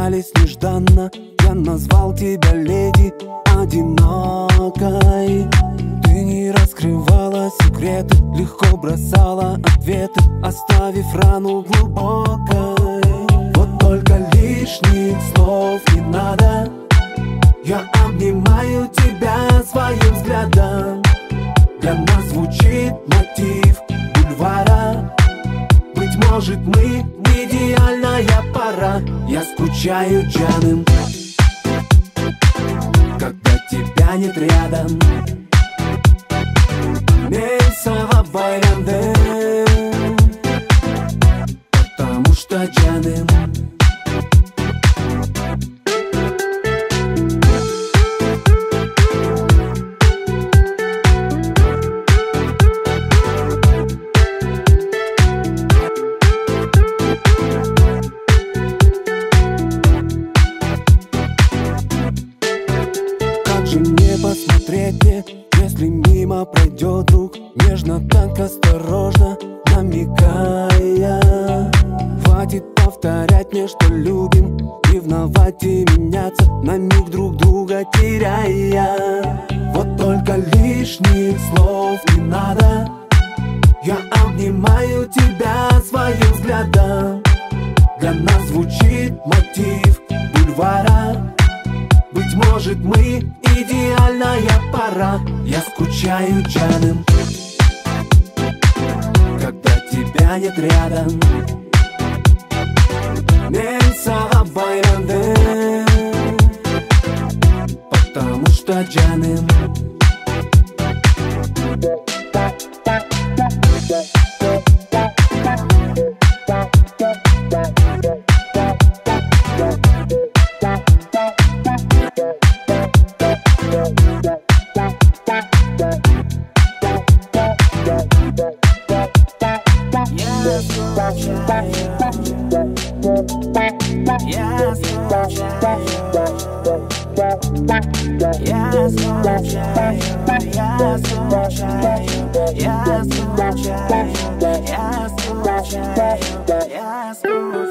расстались нежданно. Я назвал тебя леди одинокой. Ты не раскрывала секреты, легко бросала ответы, оставив рану глубокой. Вот только лишних слов не надо. Я обнимаю тебя своим взглядом. Для нас звучит мотив бульвара. Быть может, мы идеальная пара. Я скучаю, Джаным, когда тебя нет рядом. Мельсава байрандем, потому что, Джаным, не посмотреть мне, если мимо пройдет друг, нежно, так осторожно намекая. Хватит повторять мне, что любим, ревновать и меняться, на миг друг друга теряя. Вот только лишних слов не надо. Я обнимаю тебя своим взглядом. Для нас звучит мотив бульвара. Быть может, мы идеальная пара. Я скучаю, Джаным, когда тебя нет рядом. Мельсава байрандем, потому что, Джаным, Я скучаю.